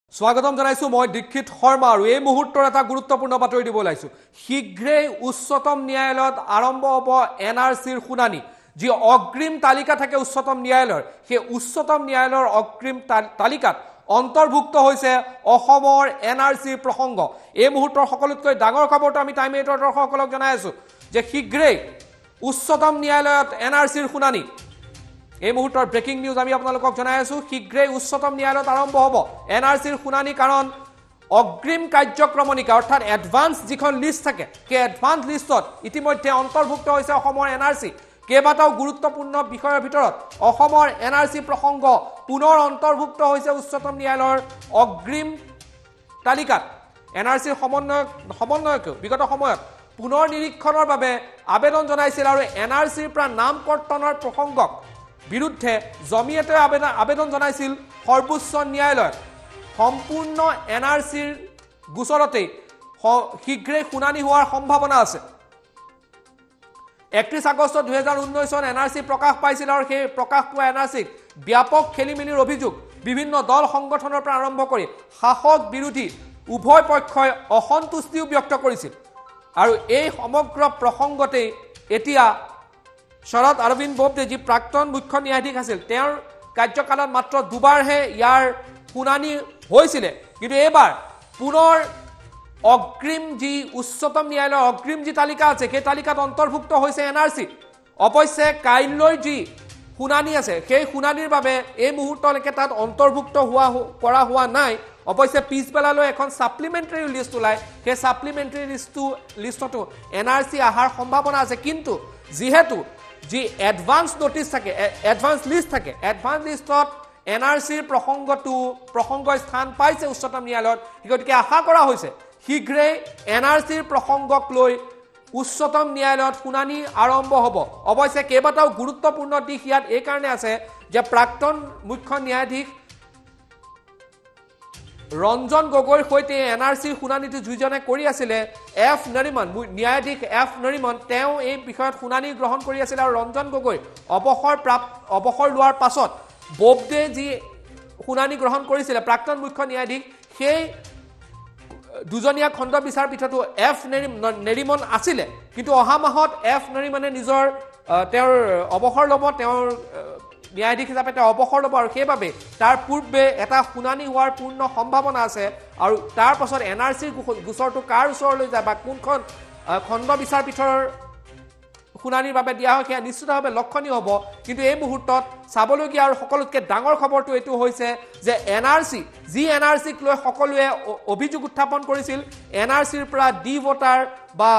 স্বাগতম জানাইছো মই দীক্ষিত শৰ্মা আৰু এই মুহূৰ্তৰ এটা গুৰুত্বপূৰ্ণ বাতৰি দিব লাইছো শীঘ্ৰেই উচ্চতম ন্যায়ালয়ত আৰম্ভ হ'ব এনআৰসিৰ শুনানি যি অগ্ৰিম তালিকা থাকে উচ্চতম ন্যায়ালয়ৰ সেই উচ্চতম ন্যায়ালয়ৰ অগ্ৰিম তালিকাত অন্তৰ্ভুক্ত হৈছে অসমৰ এনআৰসিৰ প্ৰসংগ এই মুহূৰ্তৰ সকলোতকৈ ডাঙৰ খবৰটো আমি টাইম 8 দৰ্শকসকলক জনাই আছো যে শীঘ্ৰেই উচ্চতম ন্যায়ালয়ত এনআৰসিৰ শুনানি এই মুহূৰ্তৰ ব্ৰেকিং নিউজ আমি আপোনালোকক জনাই আছো শীঘ্ৰেই উচ্চতম ন্যায়ালয়ত আৰম্ভ হ'ব এনআৰসিৰ শুনানি কাৰণ অগ্ৰিম কাৰ্যক্ৰমণিকা অৰ্থাৎ এডভান্স যিখন লিষ্ট থাকে সেই এডভান্স লিষ্টত ইতিমধ্যে অন্তৰ্ভুক্ত হৈছে অসমৰ এনআৰসি কেইবাটাও গুৰুত্বপূৰ্ণ বিষয়ৰ ভিতৰত অসমৰ এনআৰসি প্ৰসংগ পুনৰ অন্তৰ্ভুক্ত হৈছে উচ্চতম ন্যায়ালয়ৰ অগ্ৰিম তালিকাত এনআৰসিৰ সমন্বয়ক বিগত সময়ত পুনৰ নিৰীক্ষণৰ বাবে আবেদন জনাইছিল আৰু এনআৰসিৰ পৰা নাম কৰ্তনৰ প্ৰসংগক বিৰুদ্ধে জমিয়তে আবেদন জনাইছিল সৰ্বোচ্চ ন্যায়ালয়ত সম্পূৰ্ণ এনআৰসিৰ গোচৰতে শীঘ্ৰেই শুনানি হোৱাৰ সম্ভাৱনা আছে 31 আগষ্ট 2019 চন এনআৰসি প্ৰকাশ পাইছিল আৰু সেই প্ৰকাশ পোৱা এনআৰসিক ব্যাপক খেলিমেলিৰ অভিযোগ বিভিন্ন দল সংগঠনৰ পৰা আৰম্ভ কৰি শাসক বিৰোধী উভয় পক্ষই অসন্তুষ্টিও ব্যক্ত কৰিছিল আৰু এই সমগ্ৰ প্ৰসংগতে এতিয়া শৰদ অৰবিন্দ বোবদে যি প্ৰাক্তন মুখ্য ন্যায়াধীশ আছিল তেওঁৰ কাৰ্যকালত মাত্ৰ দুবাৰহে ইয়াৰ শুনানি হৈছিল কিন্তু এবাৰ পুনৰ অগ্ৰিম যি উচ্চতম ন্যায়ালয়ৰ অগ্ৰিম যি তালিকা আছে সেই তালিকাত অন্তৰ্ভুক্ত হৈছে এনআৰসি অৱশ্যে কাইলৈ যি শুনানি আছে সেই শুনানিৰ বাবে এই মুহূৰ্তলৈকে তাত অন্তৰ্ভুক্ত কৰা হোৱা নাই অৱশ্যে পিছবেলালৈ এখন সাপ্লিমেণ্টাৰী লিষ্ট ওলাই সেই সাপ্লিমেণ্টাৰী লিষ্টটো এনআৰসি আহাৰ সম্ভাৱনা আছে কিন্তু যিহেতু যি এডভান্স নোটিছ থাকে এডভান্স লিষ্ট থাকে এডভান্স লিষ্টত এনআৰসিৰ প্ৰসংগ স্থান পাইছে উচ্চতম ন্যায়ালয়ত গতিকে আশা কৰা হৈছে শীঘ্ৰেই এনআৰসিৰ প্ৰসংগক লৈ উচ্চতম ন্যায়ালয়ত শুনানি আৰম্ভ হ'ব অৱশ্যে কেইবাটাও গুৰুত্বপূৰ্ণ দিশ ইয়াত এই কাৰণে আছে যে প্ৰাক্তন মুখ্য ন্যায়াধীশ ৰঞ্জন গগৈৰ সৈতে এনআৰসিৰ শুনানিটো দুজনে কৰি আছিলে এফ নৰিমন ন্যায়াধীশ এফ নৰিমন তেওঁ এই বিষয়ত শুনানি গ্ৰহণ কৰি আছিল আৰু ৰঞ্জন গগৈ অৱসৰ লোৱাৰ পাছত বোবদে যি শুনানি গ্ৰহণ কৰিছিলে প্ৰাক্তন মুখ্য ন্যায়াধীশ সেই দুজনীয়া খণ্ড বিচাৰপীঠতো এফ নৰিমন আছিলে কিন্তু অহা মাহত এফ নৰিমনে তেওঁৰ অৱসৰ ল'ব তেওঁৰ ন্যায়াধীশ হিচাপে তেওঁ অৱসৰ ল'ব আৰু সেইবাবে তাৰ পূৰ্বে এটা শুনানি হোৱাৰ পূৰ্ণ সম্ভাৱনা আছে আৰু তাৰ পাছত এনআৰসিৰ গোচৰটো কাৰ ওচৰলৈ যায় বা কোনখন খণ্ড বিচাৰপীঠৰ শুনানিৰ বাবে দিয়া হয় সেয়া নিশ্চিতভাৱে লক্ষণীয় হ'ব কিন্তু এই মুহূৰ্তত চাবলগীয়া আৰু সকলোতকৈ ডাঙৰ খবৰটো এইটো হৈছে যে এনআৰসিক লৈ সকলোৱে অভিযোগ উত্থাপন কৰিছিল এনআৰসিৰ পৰা ডি ভোটাৰ বা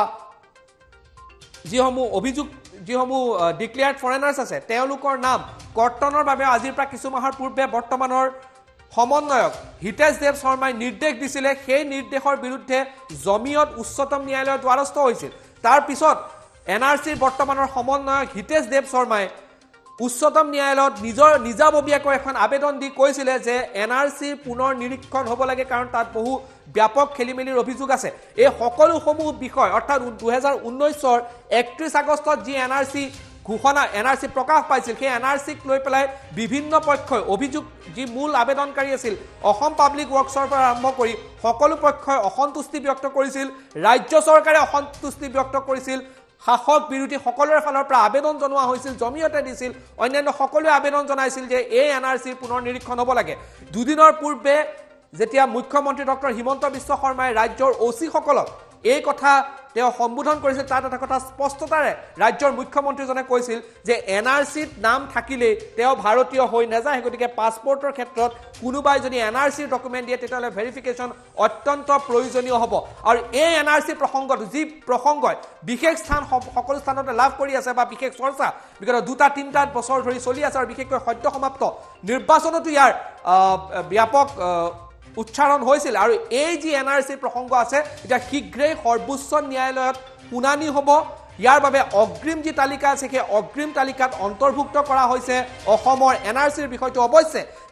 যিসমূহ ডিক্লেয়াৰ্ড ফৰেনাৰ্ছ আছে তেওঁলোকৰ নাম কৰ্তনৰ বাবে আজিৰ পৰা কিছু মাহৰ পূৰ্বে বৰ্তমানৰ সমন্বয়ক হিতেশ দেৱ শৰ্মাই নিৰ্দেশ দিছিলে সেই নিৰ্দেশৰ বিৰুদ্ধে জমিয়ত উচ্চতম ন্যায়ালয়ৰ দ্বাৰস্থ হৈছিল তাৰ পিছত এনআৰসিৰ বৰ্তমানৰ সমন্বয়ক হিতেশ দেৱ শৰ্মাই উচ্চতম ন্যায়ালয়ত নিজাববীয়াকৈ এখন আবেদন দি কৈছিলে যে এনআৰসিৰ পুনৰ নিৰীক্ষণ হ'ব লাগে কাৰণ তাত বহু ব্যাপক খেলিমেলিৰ অভিযোগ আছে এই সকলোসমূহ বিষয় অৰ্থাৎ 2019 চনৰ 31 আগষ্টত যি এনআৰসি প্ৰকাশ পাইছিল সেই এনআৰসিক লৈ পেলাই বিভিন্ন পক্ষই অভিযোগ যি মূল আবেদনকাৰী আছিল অসম পাব্লিক ৱৰ্কছৰ পৰা আৰম্ভ কৰি সকলো পক্ষই অসন্তুষ্টি ব্যক্ত কৰিছিল ৰাজ্য চৰকাৰে অসন্তুষ্টি ব্যক্ত কৰিছিল শাসক বিৰোধী সকলোৰে ফালৰ পৰা আবেদন জনোৱা হৈছিল জমিয়তে দিছিল অন্যান্য সকলোৱে আবেদন জনাইছিল যে এই এনআৰসিৰ পুনৰ নিৰীক্ষণ হ'ব লাগে দুদিনৰ পূৰ্বে যেতিয়া মুখ্যমন্ত্ৰী ডক্টৰ হিমন্ত বিশ্ব শৰ্মাই ৰাজ্যৰ OC-সকলক এই কথা তেওঁ সম্বোধন কৰিছিল তাত এটা কথা স্পষ্টতাৰে ৰাজ্যৰ মুখ্যমন্ত্ৰীজনে কৈছিল যে এনআৰসিত নাম থাকিলে তেওঁ ভাৰতীয় হৈ নাযায় গতিকে পাছপৰ্টৰ ক্ষেত্ৰত কোনোবাই যদি এনআৰসিৰ ডকুমেণ্ট দিয়ে তেতিয়াহ'লে ভেৰিফিকেশ্যন অত্যন্ত প্ৰয়োজনীয় হ'ব আৰু এই এনআৰসি প্ৰসংগটো যি প্ৰসংগই বিশেষ স্থান সকলো স্থানতে লাভ কৰি আছে বা বিশেষ চৰ্চা বিগত 2-3 বছৰ ধৰি চলি আছে আৰু বিশেষকৈ সদ্য সমাপ্ত নিৰ্বাচনতো ইয়াৰ ব্যাপক উচ্চাৰণ হৈছিল আৰু এই যি এনআৰসিৰ প্ৰসংগ আছে এতিয়া শীঘ্ৰেই সৰ্বোচ্চ ন্যায়ালয়ত শুনানি হ'ব ইয়াৰ বাবে অগ্ৰিম যি তালিকা আছে সেই অগ্ৰিম তালিকাত অন্তৰ্ভুক্ত কৰা হৈছে অসমৰ এনআৰসিৰ বিষয়টো অৱশ্যে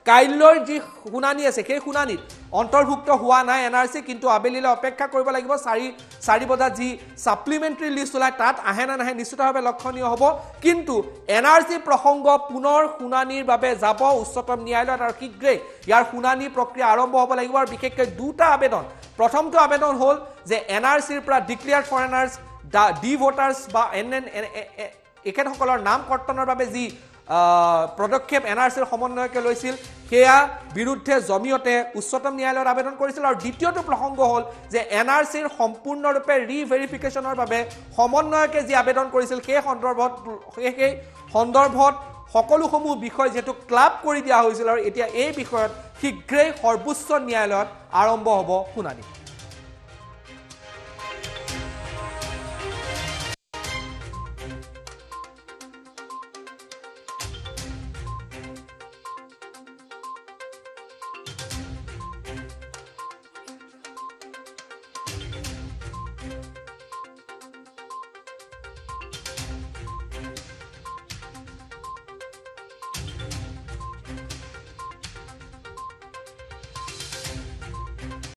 কাইলৈৰ যি শুনানি আছে সেই শুনানিত অন্তৰ্ভুক্ত হোৱা নাই এনআৰসি কিন্তু আবেলিলৈ অপেক্ষা কৰিব লাগিব 4 বজাত যি সাপ্লিমেন্টাৰী লিষ্ট ওলাই তাত আহে না নাহে নিশ্চিতভাৱে লক্ষণীয় হ'ব কিন্তু এনআৰসি প্ৰসংগ পুনৰ শুনানিৰ বাবে যাব উচ্চতম ন্যায়ালয়ত আৰু শীঘ্ৰেই ইয়াৰ শুনানি প্ৰক্ৰিয়া আৰম্ভ হ'ব লাগিব আৰু বিশেষকৈ দুটা আবেদন প্ৰথমটো আবেদন হ'ল যে এনআৰসিৰ পৰা ডিক্লেয়াৰ্ড ফৰেনাৰ্ছ ডি ভোটাৰ্ছ বা এখেতসকলৰ নাম কৰ্তনৰ বাবে যি পদক্ষেপ এনআৰসিৰ সমন্বয়কে লৈছিল সেয়া বিৰুদ্ধে জমিয়তে উচ্চতম ন্যায়ালয়ত আবেদন কৰিছিল আৰু দ্বিতীয়টো প্ৰসংগ হ'ল যে এনআৰসিৰ সম্পূৰ্ণৰূপে ৰিভেৰিফিকেশ্যনৰ বাবে সমন্বয়কে যি আবেদন কৰিছিল সেই সন্দৰ্ভত সকলোসমূহ বিষয় যেহেতু ক্লাব কৰি দিয়া হৈছিল আৰু এতিয়া এই বিষয়ত শীঘ্ৰেই সৰ্বোচ্চ ন্যায়ালয়ত আৰম্ভ হ'ব শুনানি